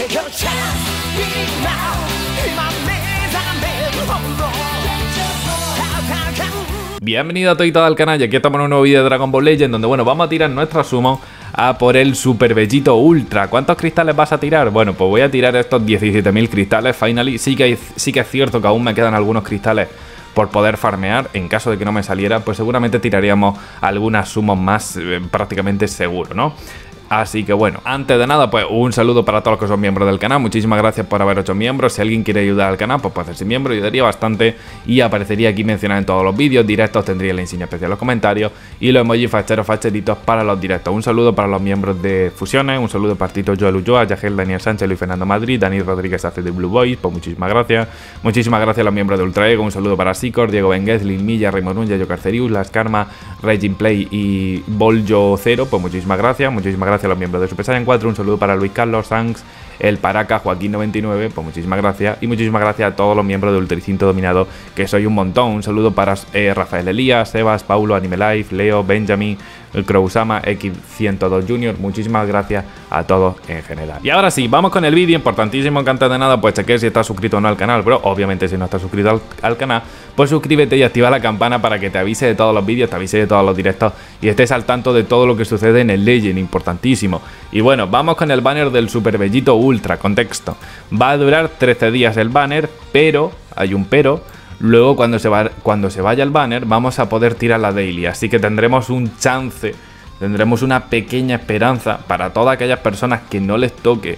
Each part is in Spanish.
Bienvenido a todos al canal y aquí estamos en un nuevo vídeo de Dragon Ball Legends donde bueno, vamos a tirar nuestra summon a por el Super Vegito Ultra. ¿Cuántos cristales vas a tirar? Bueno, pues voy a tirar estos 17.000 cristales, finally. Sí que es cierto que aún me quedan algunos cristales por poder farmear. En caso de que no me saliera, pues seguramente tiraríamos algunas summons más prácticamente seguro, ¿no? Así que bueno, antes de nada, pues un saludo para todos los que son miembros del canal. Muchísimas gracias por haber hecho miembros. Si alguien quiere ayudar al canal, pues puede hacerse miembro, ayudaría bastante y aparecería aquí mencionado en todos los vídeos directos. Tendría la insignia especial en los comentarios y los emojis facheritos para los directos. Un saludo para los miembros de Fusiones, un saludo para Tito Joel Ulloa, Yagel, Daniel Sánchez, Luis Fernando Madrid, Dani Rodríguez hace de Blue Boys, pues muchísimas gracias. Muchísimas gracias a los miembros de Ultra Ego, un saludo para Sicor, Diego Benguez, Lin Milla, Raymond Nunya, Yo Carcerius, Las Karma, Raging Play y Boljo 0, pues muchísimas gracias. Muchísimas gracias a los miembros de Super Saiyan 4, un saludo para Luis Carlos, Sanks, el Paraca, Joaquín 99, pues muchísimas gracias. Y muchísimas gracias a todos los miembros de Ultra Instinto Dominado, que soy un montón. Un saludo para Rafael Elías, Sebas, Paulo, Anime Life, Leo, Benjamin, Crowsama, X102 Junior. Muchísimas gracias a todos en general. Y ahora sí, vamos con el vídeo. Importantísimo que antes de nada pues chequees si estás suscrito o no al canal, bro. Obviamente si no estás suscrito al canal, pues suscríbete y activa la campana para que te avise de todos los vídeos, te avise de todos los directos y estés al tanto de todo lo que sucede en el Legend. Importantísimo. Y bueno, vamos con el banner del Super Vegito Ultra. Contexto: va a durar 13 días el banner, pero, hay un pero. Luego cuando se vaya el banner vamos a poder tirar la daily, así que tendremos un chance, tendremos una pequeña esperanza para todas aquellas personas que no les toque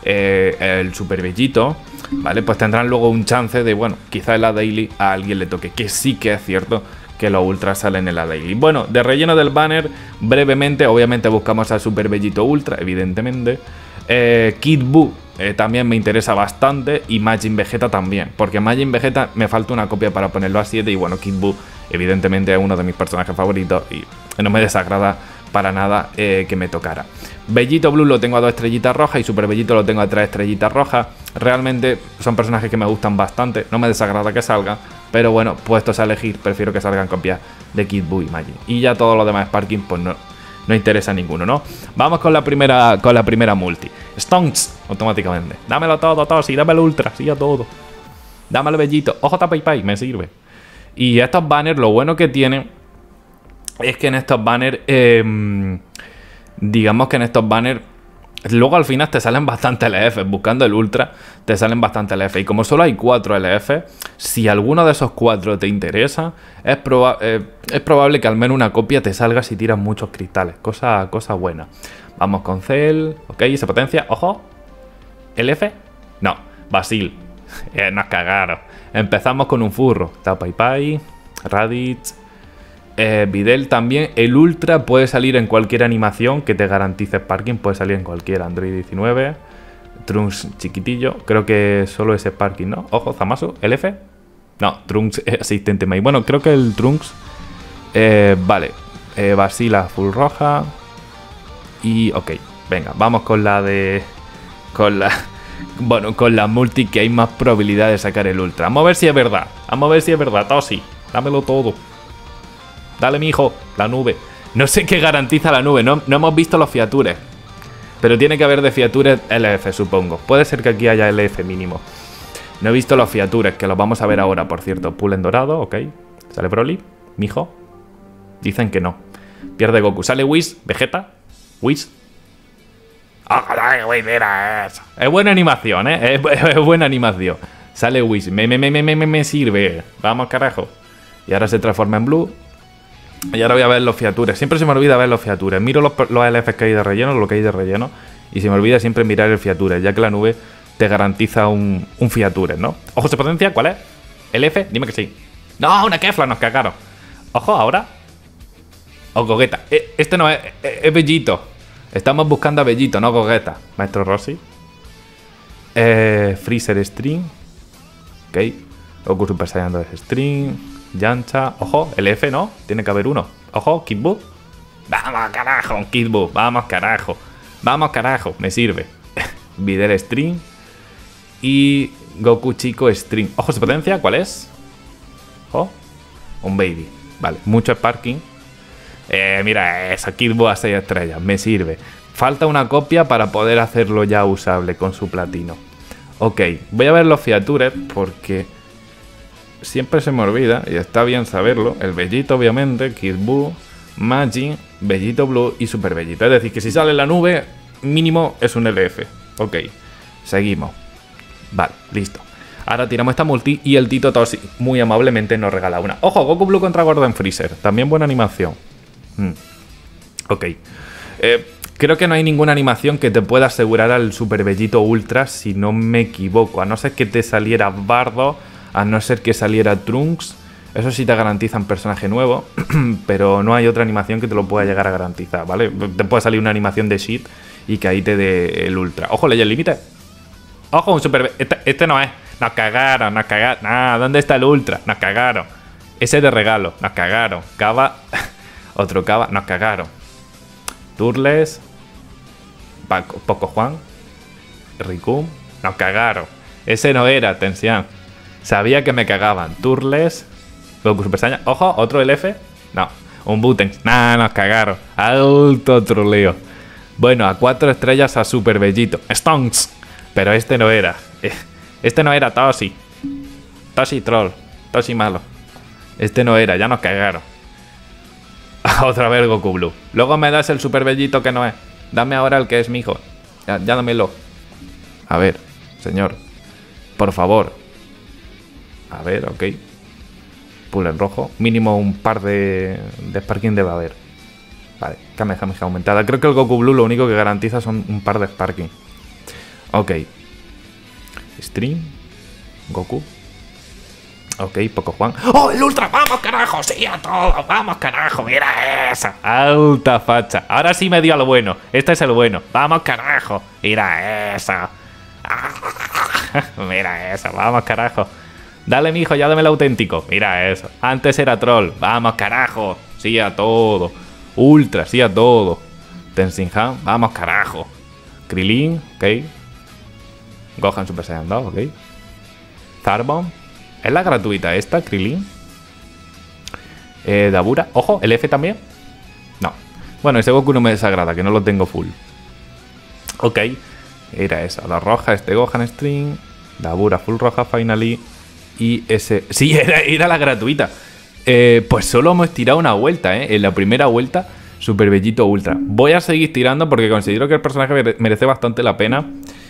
el Super Vegito, ¿vale? Pues tendrán luego un chance de, bueno, quizá en la daily a alguien le toque, que sí que es cierto que los ultras salen en la daily. Bueno, de relleno del banner, brevemente, obviamente buscamos al Super Vegito Ultra, evidentemente. Kid Buu también me interesa bastante y Majin Vegeta también, porque Majin Vegeta me falta una copia para ponerlo a 7 y bueno, Kid Buu evidentemente es uno de mis personajes favoritos y no me desagrada para nada que me tocara. Vegito Blue lo tengo a 2 estrellitas rojas y Super Vegito lo tengo a 3 estrellitas rojas. Realmente son personajes que me gustan bastante, no me desagrada que salgan, pero bueno, puestos a elegir, prefiero que salgan copias de Kid Buu y Majin. Y ya todo lo demás Sparking, pues no interesa ninguno, ¿no? Vamos con la primera multi. Stonks, automáticamente. Dámelo todo, sí, dámelo ultra, sí a todo. Dámelo Bellito. Ojo Pai, me sirve. Y estos banners, lo bueno que tienen es que en estos banners, digamos que en estos banners, luego al final te salen bastante LF. Buscando el ultra, te salen bastante LF. Y como solo hay 4 LF, si alguno de esos 4 te interesa, es probable que al menos una copia te salga si tiras muchos cristales. Cosa buena. Vamos con Cell. Ok, se potencia. Ojo. ¿LF? No. Basil. Nos cagaron. Empezamos con un furro. Está Pai, Raditz. Videl también. El ultra puede salir en cualquier animación que te garantice Sparking. Puede salir en cualquier. Android 19. Trunks chiquitillo. Creo que solo es Sparking, ¿no? Ojo, Zamasu. ¿LF? No, Trunks asistente Mai. Bueno, creo que el Trunks. Vale. Basila full roja. Y ok, venga, vamos con la de. Bueno, con la multi que hay más probabilidad de sacar el ultra. Vamos a ver si es verdad. Vamos a ver si es verdad. Tosi, dámelo todo. Dale, mijo, la nube. No sé qué garantiza la nube. No hemos visto los fiatures. Pero tiene que haber de fiatures LF, supongo. Puede ser que aquí haya LF mínimo. No he visto los fiatures, que los vamos a ver ahora, por cierto. Pool en dorado, ok. ¿Sale Broly? ¿Mijo? Dicen que no. Pierde Goku. ¿Sale Whis? ¿Vegeta? ¿Whis? Es buena animación, ¿eh? Es buena animación. Sale Whis. Me sirve. Vamos, carajo. Y ahora se transforma en Blue. Y ahora voy a ver los fiatures. Siempre se me olvida ver los fiatures. Miro los LFs que hay de relleno, lo que hay de relleno. Y se me olvida siempre mirar el fiature, ya que la nube te garantiza un fiature, ¿no? Ojo, se potencia. ¿Cuál es? ¿LF? Dime que sí. No, una Kefla, nos cagaron. Ojo, ahora. O Gogeta. Este no es Bellito. Estamos buscando a Bellito, no Gogeta. Maestro Rossi. Freezer String. Ok. Goku Super Saiyan 2 String. Yancha. Ojo, LF no. Tiene que haber uno. Ojo, Kid Buu. Vamos, carajo, Kid Buu. Vamos, carajo. Vamos, carajo. Me sirve. Videl String. Y Goku Chico String. Ojo, ¿se potencia? ¿Cuál es? Ojo. Un Baby. Vale, mucho Sparking. Mira eso, Kid Buu a 6 estrellas, me sirve. Falta una copia para poder hacerlo ya usable con su platino. Ok, voy a ver los features porque siempre se me olvida y está bien saberlo. El Bellito, obviamente, Kid Buu, Magi, Bellito Blue y Super Bellito. Es decir, que si sale en la nube, mínimo es un LF. Ok, seguimos. Vale, listo. Ahora tiramos esta multi y el Tito Toshi muy amablemente nos regala una. ¡Ojo! Goku Blue contra Gordon Freezer. También buena animación. Ok. Creo que no hay ninguna animación que te pueda asegurar al Super Bellito Ultra, si no me equivoco. A no ser que te saliera Bardo, a no ser que saliera Trunks. Eso sí te garantizan personaje nuevo, pero no hay otra animación que te lo pueda llegar a garantizar, ¿vale? Te puede salir una animación de shit y que ahí te dé el Ultra. ¡Ojo, ley el límite! ¡Ojo, un Super... Este no es! Nos cagaron, nos cagaron. Nah, ¿dónde está el Ultra? Nos cagaron. Ese de regalo, nos cagaron. Cava, otro Cava, nos cagaron. Turles, Poco Juan, Ricum, nos cagaron. Ese no era, atención. Sabía que me cagaban. Turles, Goku Super Saiyan. Ojo, otro LF. No, un Buten. Nah, nos cagaron. Alto troleo. Bueno, a 4 estrellas a Super Bellito. Stonks. Pero este no era. Este no era Toshi. Toshi troll. Toshi malo. Este no era, ya nos cagaron. Otra vez Goku Blue. Luego me das el Super Bellito que no es. Dame ahora el que es mi hijo. Ya dámelo. A ver, señor. Por favor. A ver, ok. Pull en rojo. Mínimo un par de Sparking debe haber. Vale, Kamehameha aumentada. Creo que el Goku Blue lo único que garantiza son un par de Sparking. Ok. Stream. Goku. Ok, Poco Juan. ¡Oh, el Ultra! ¡Vamos, carajo! ¡Sí, a todo! ¡Vamos, carajo! ¡Mira esa! ¡Alta facha! Ahora sí me dio lo bueno. Este es el bueno. ¡Vamos, carajo! ¡Mira esa! ¡Mira eso! ¡Vamos, carajo! Dale, mijo, ya dame el auténtico. Mira eso. Antes era troll. ¡Vamos, carajo! ¡Sí a todo! Ultra, sí a todo. Tenshinhan. ¡Vamos, carajo! Krillin. Ok. Gohan Super Saiyan 2. Ok. Zarbon. ¿Es la gratuita esta, Krillin? Dabura. Ojo, ¿el F también? No. Bueno, ese Goku no me desagrada, que no lo tengo full. Ok. Era esa. La roja, este Gohan String. Dabura full roja, finally. Y ese... Sí, era la gratuita. Pues solo hemos tirado una vuelta, ¿eh? En la primera vuelta, Super Bellito Ultra. Voy a seguir tirando porque considero que el personaje merece bastante la pena.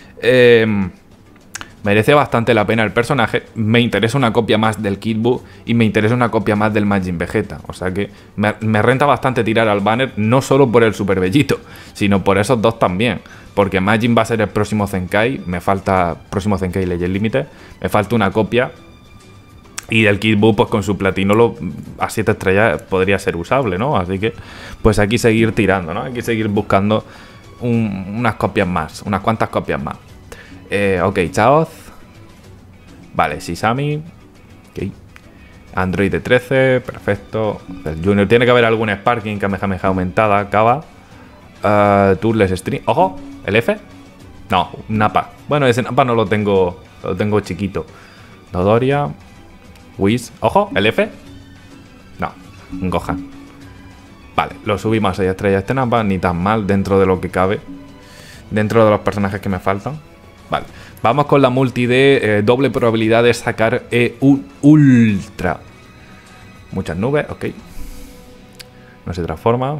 Merece bastante la pena el personaje. Me interesa una copia más del Kid Buu y me interesa una copia más del Majin Vegeta. O sea que me renta bastante tirar al banner, no solo por el Super Bellito, sino por esos dos también. Porque Majin va a ser el próximo Zenkai. Me falta próximo Zenkai Legend Límite. Me falta una copia. Y del Kid Buu, pues con su platino a 7 estrellas podría ser usable, ¿no? Así que, pues aquí seguir tirando, ¿no? Aquí seguir buscando unas copias más. Unas cuantas copias más. Ok, Chaoz. Vale, Shisami. Ok. Android 13, perfecto. El Junior, tiene que haber algún Sparking, Kamehameha aumentada, Kaba. Turles String. ¡Ojo! ¿El F? No, Nappa. Bueno, ese Nappa no lo tengo chiquito. Dodoria. Whis. ¡Ojo! ¿El F? No, un Gohan. Vale, lo subimos a 6 estrellas este Nappa, ni tan mal dentro de lo que cabe. Dentro de los personajes que me faltan. Vale, vamos con la multi de doble probabilidad de sacar un Ultra. Muchas nubes, ok. No se transforma.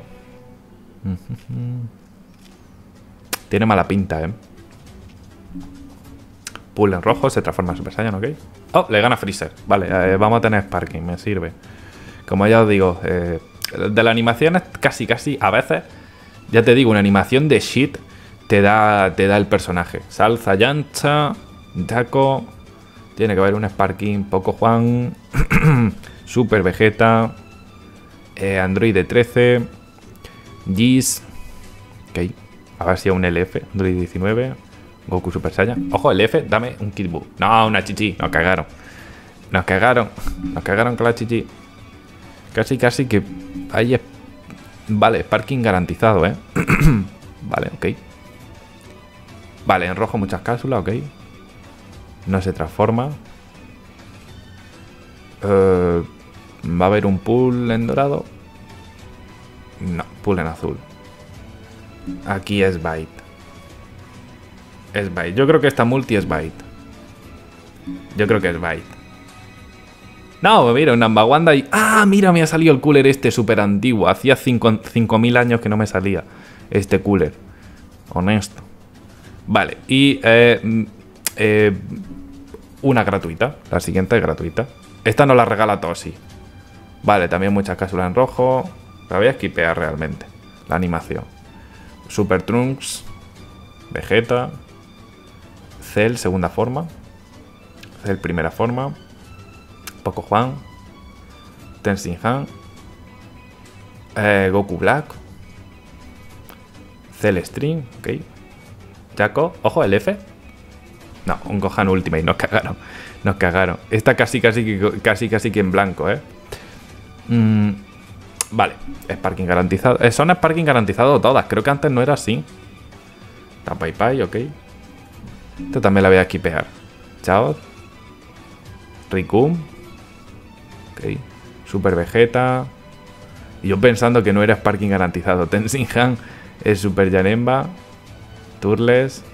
Tiene mala pinta, Pull en rojo, se transforma en Super Saiyan, ok. Oh, le gana Freezer. Vale, vamos a tener Sparking, me sirve. Como ya os digo, de la animación es casi, a veces, ya te digo, una animación de shit te da el personaje. Salsa Yancha, Jaco. Tiene que haber un Sparking, Poco Juan, Super Vegeta, Android 13, Giz. Ok, a ver si hay un LF, Android 19, Goku Super Saiyan. Ojo, LF, dame un Kid Buu. No, una chichi, nos cagaron. Nos cagaron con la chichi. Casi que ahí es... Vale, Sparking garantizado, Vale, ok. Vale, en rojo muchas cápsulas, ok. No se transforma. ¿Va a haber un pull en dorado? No, pull en azul. Aquí es Bite. Es Bite. Yo creo que esta multi es Bite. Yo creo que es Bite. No, mira, un Nambawanda y... ¡Ah! Mira, me ha salido el cooler este súper antiguo. Hacía 5.000 años que no me salía este cooler. Honesto. Vale, y... una gratuita. La siguiente es gratuita. Esta no la regala Toshi. Vale, también muchas cápsulas en rojo. La voy a skipear realmente. La animación. Super Trunks. Vegeta. Cell, segunda forma. Cell, primera forma. Poco Juan. Tenzin Han. Goku Black. Cell String. Ok. Jaco. Ojo, el F. No, un Gohan Ultimate. Nos cagaron. Nos cagaron. Esta casi que en blanco, Vale. Sparking garantizado. Son Sparking garantizado todas. Creo que antes no era así. Tapai, ok. Esto también la voy a skipear. Chao. Rikum. Ok. Super Vegeta. Y yo pensando que no era Sparking garantizado. Tenzin Han es Super Janemba. Turles.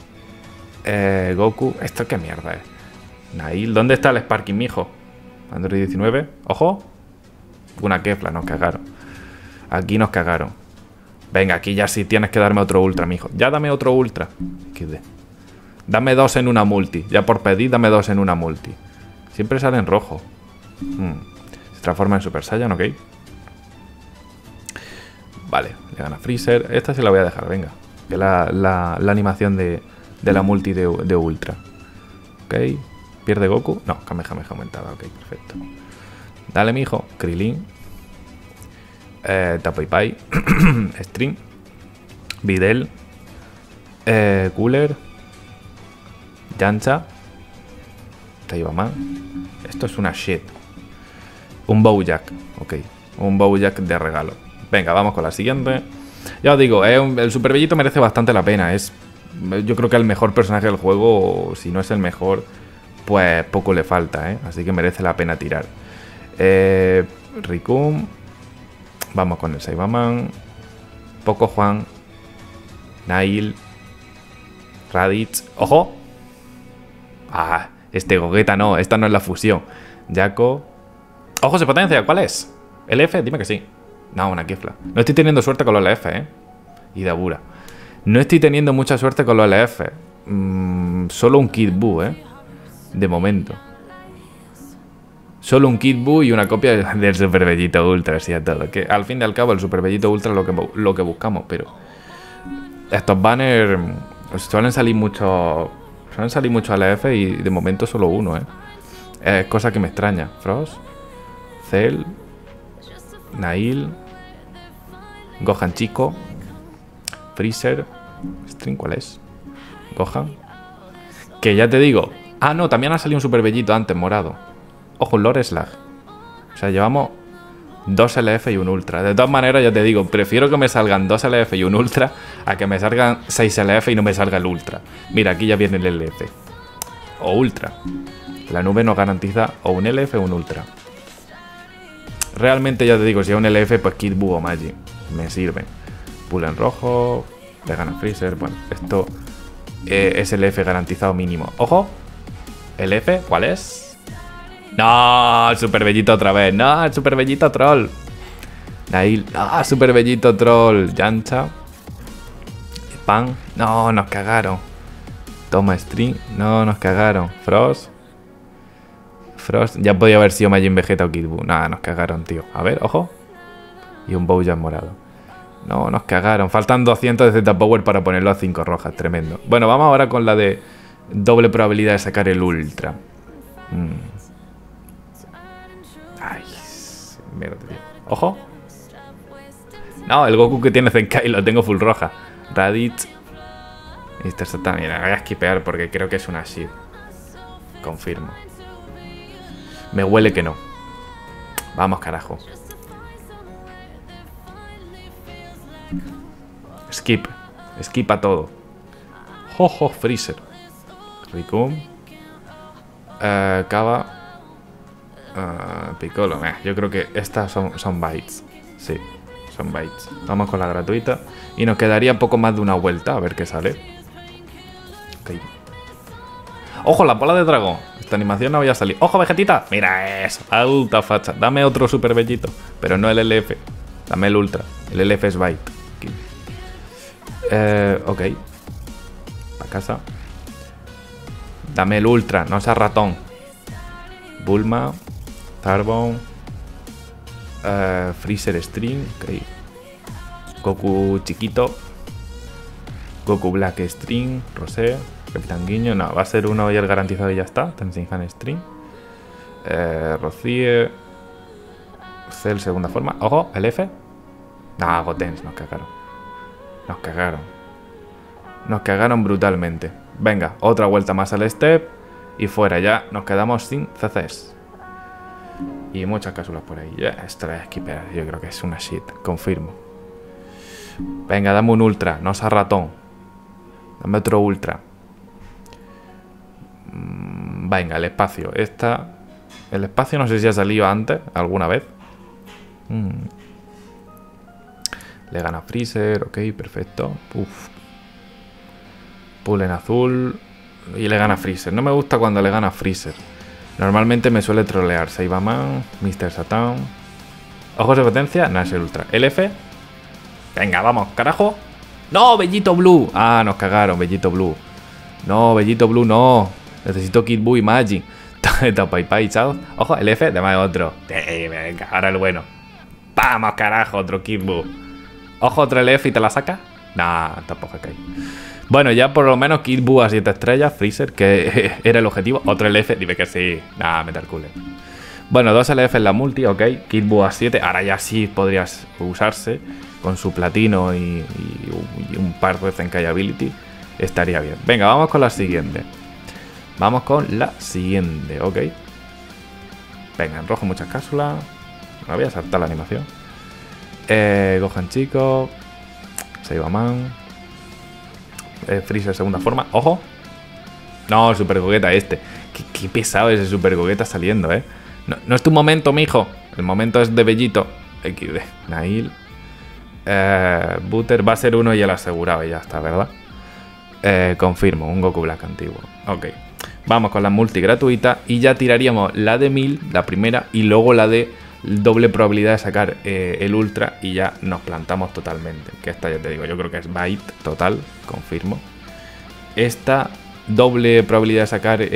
Goku. ¿Esto qué mierda es? Nail. ¿Dónde está el Sparking, mijo? Android 19. Ojo. Una Kefla. Nos cagaron. Aquí nos cagaron. Venga, aquí ya sí tienes que darme otro ultra, mijo. Ya dame otro ultra. Dame 2 en una multi. Ya por pedir, dame 2 en una multi. Siempre sale en rojo. Se transforma en Super Saiyan, ok. Vale, le gana Freezer. Esta se la voy a dejar, venga. Que la animación de la multi de ultra. Ok. ¿Pierde Goku? No, Kamehameha aumentada. Ok, perfecto. Dale, mijo. Krillin. Tapai. String. Videl. Cooler. Yancha. Taibaman. Esto es una shit. Un Bojack. Ok. Un Bojack de regalo. Venga, vamos con la siguiente. Ya os digo, el Super Bellito merece bastante la pena. Yo creo que el mejor personaje del juego. Si no es el mejor, pues poco le falta, Así que merece la pena tirar. Rikum. Vamos con el Saibaman. Poco Juan. Nail. Raditz. ¡Ojo! Ah, este Gogeta no. Esta no es la fusión. Jaco. ¡Ojo, se potencia! ¿Cuál es? ¿El F? Dime que sí. No, una Kefla. No estoy teniendo suerte con los LF, Y Dabura. No estoy teniendo mucha suerte con los LF. Solo un Kid Buu, De momento. Solo un Kid Buu y una copia del Super Bellito Ultra, así a todo. Que al fin y al cabo el Super Bellito Ultra es lo que buscamos, pero... Estos banners suelen salir mucho LF y de momento solo uno, Es cosa que me extraña. Frost. Cell. Nail. Gohan chico. Freezer. String, ¿cuál es? Gohan. Que ya te digo. Ah, no, también ha salido un Super Bellito antes, morado. Ojo, un Lord Slag. O sea, llevamos 2 LF y un Ultra. De todas maneras, ya te digo, prefiero que me salgan 2 LF y un Ultra a que me salgan 6 LF y no me salga el Ultra. Mira, aquí ya viene el LF. O Ultra. La nube nos garantiza o un LF o un Ultra. Realmente, ya te digo, si es un LF, pues Kid Buu o Magi. Me sirven. Pull en rojo. Le gana Freezer. Bueno, esto es LF garantizado mínimo. ¡Ojo! ¿LF? ¿Cuál es? No, el Super Bellito otra vez. No, el Super Bellito Troll. Nail. No, Super Bellito Troll. Yancha. Pan. No, nos cagaron. Toma String. No, nos cagaron. Frost. Ya podía haber sido Majin Vegeta o Kid Buu. Nada, nos cagaron, tío. A ver, ojo. Y un Bojack morado. No, nos cagaron. Faltan 200 de Z-Power para ponerlo a 5 rojas. Tremendo. Bueno, vamos ahora con la de doble probabilidad de sacar el Ultra. Ay, mierda, tío. Ojo. No, el Goku que tiene Zenkai lo tengo full roja. Raditz. Mr. Satan. Mira, voy a skipear porque creo que es una shit. Confirmo. Me huele que no. Vamos, carajo. Skip. Skip a todo. Jojo, Freezer. Rikum. Kaba. Piccolo. Yo creo que estas son bytes. Sí. son bytes. Vamos con la gratuita. Y nos quedaría poco más de una vuelta, a ver qué sale. Ok. ¡Ojo, la bola de dragón! Esta animación no había salido. ¡Ojo, Vegetita! ¡Mira eso! Alta facha. Dame otro super bellito. Pero no el LF. Dame el ultra. El LF es byte. Ok. Para casa. Dame el ultra. No sea ratón. Bulma. Zarbon. Freezer String. Ok. Goku chiquito. Goku Black String. Rosé. Capitán Guiño. No, va a ser uno y el garantizado y ya está. Tenshinhan String. Rocíe. Cell segunda forma. Ojo, el F. No, Gotenks, nos cagaron. Nos cagaron. Nos cagaron brutalmente. Venga, otra vuelta más al step. Y fuera ya, nos quedamos sin CCs. Y muchas cápsulas por ahí. Esto es skipper, yo creo que es una shit. Confirmo. Venga, dame un ultra, no sea ratón. Dame otro ultra. Venga, el espacio. El espacio no sé si ha salido antes, alguna vez. Le gana Freezer, ok, perfecto. Uf. Pull en azul. Y le gana Freezer. No me gusta cuando le gana Freezer. Normalmente me suele trolear. Saibaman, Mr. Satan. Ojos de potencia, no es el ultra. LF. Venga, vamos, carajo. ¡No, Bellito Blue! Ah, nos cagaron, Bellito Blue. No, Bellito Blue no. Necesito Kid Buu y Majin. Pai, chao. Ojo, LF, dame otro. Venga, ahora el bueno. Vamos, carajo, otro Kid Buu. Ojo, otro LF y te la saca. Nah, tampoco cae. Bueno, ya por lo menos Kid Buu a 7 estrellas, Freezer, que era el objetivo. Otro LF, dime que sí. Nah, metal cooler. Bueno, 2 LF en la multi, ok. Kid Buu a 7, ahora ya sí podrías usarse con su platino y un par de Zenkai Ability. Estaría bien. Venga, vamos con la siguiente. Vamos con la siguiente, ok. Venga, en rojo muchas cápsulas. Me voy a saltar la animación. Gohan chico. Saibaman. Freezer segunda forma. ¡Ojo! No, Super Gogeta este. Qué pesado ese Super Gogeta saliendo, ¿eh? No es tu momento, mijo. El momento es de Bellito. XD. Nail. Butter va a ser uno y el asegurado y ya está, ¿verdad? Confirmo, un Goku Black antiguo. Ok. Vamos con la multi gratuita y ya tiraríamos la de 1000, la primera, y luego la de doble probabilidad de sacar el ultra y ya nos plantamos totalmente. Que esta ya te digo, yo creo que es byte total, confirmo. Esta doble probabilidad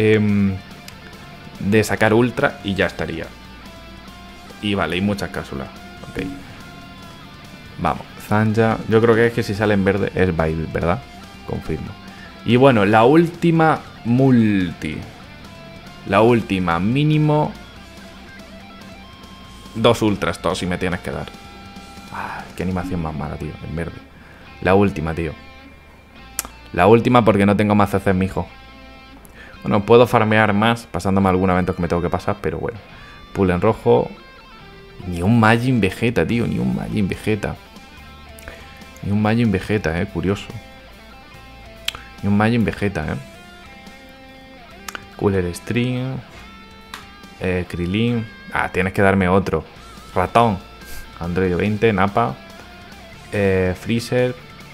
de sacar ultra y ya estaría. Y vale, y muchas cápsulas. Ok. Vamos, Zanja. Yo creo que es que si sale en verde es byte, ¿verdad? Confirmo. Y bueno, la última multi. La última mínimo 2 ultras todos si me tienes que dar. Ah, qué animación más mala, tío, en verde. La última, tío. La última porque no tengo más CCs, mijo. Bueno, puedo farmear más pasándome algún evento que me tengo que pasar, pero bueno. Pull en rojo. Ni un Majin Vegeta, tío, ni un Majin Vegeta. Ni un Majin Vegeta, curioso. Ni un Majin Vegeta, Cooler String. Krillin. Ah, tienes que darme otro. Ratón. Android 20, Nappa. Freezer.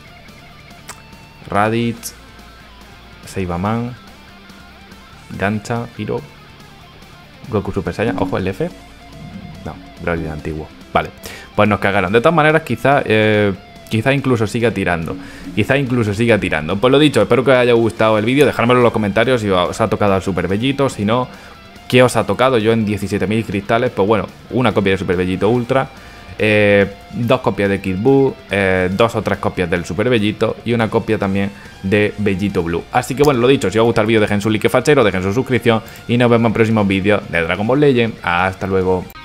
Raditz. Saibaman. Gancha. Hiro. Goku Super Saiyan. Ojo, el F. No, Broly antiguo. Vale, pues nos cagaron. De todas maneras, quizá incluso siga tirando. Pues lo dicho, espero que os haya gustado el vídeo. Dejármelo en los comentarios si os ha tocado el Super Bellito. Si no, ¿qué os ha tocado? Yo en 17.000 cristales, pues bueno, una copia de Super Bellito Ultra, 2 copias de Kid Buu, 2 o 3 copias del Super Bellito y una copia también de Bellito Blue. Así que bueno, lo dicho, si os ha gustado el vídeo dejen su like fachero, dejen su suscripción y nos vemos en próximos vídeos de Dragon Ball Legends. Hasta luego.